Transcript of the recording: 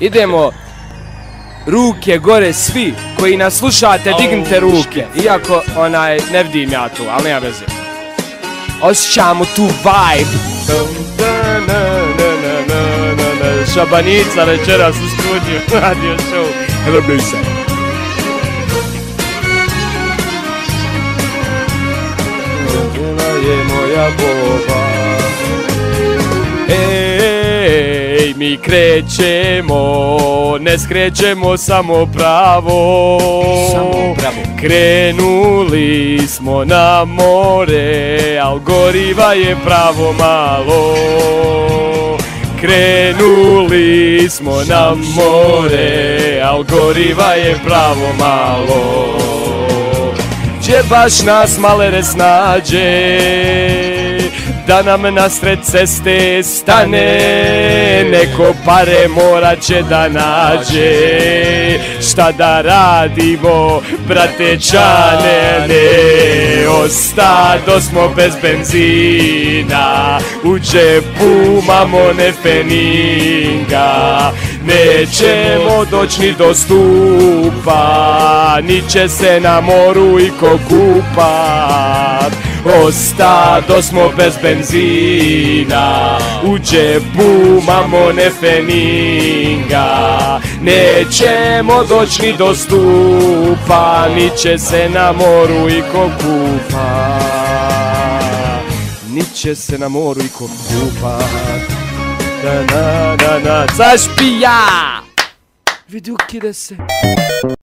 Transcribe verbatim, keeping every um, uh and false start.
Idemo, ruke gore svi koji nas slušate, dignite ruke. Iako onaj, ne vidim ja tu, ali nema veze. Osjećamo tu vibe. Šabanica večeras u studiju, radio show. Hello, se. Je moja boba. Ej, mi krećemo, ne skrećemo samo pravo. Samo pravo. Krenuli smo na more, al goriva je pravo malo. Krenuli smo na more, al goriva je pravo malo. Gdje baš nas malere snađe, da nam nasred ceste stane, neko pare morat će da nađe. Šta da radimo, brate Čane, ne ostado smo bez benzina, u džepu mamo ne feninga, nećemo doći ni do stupa, ni će se na moru iko kupat. Ostado smo bez benzina, u džepu mamo ne feninga, nećemo doći ni do stupa, ni će se na moru iko kupa, ni će se na moru iko kupa. Da da da da, zašpija! Vidi ukide se.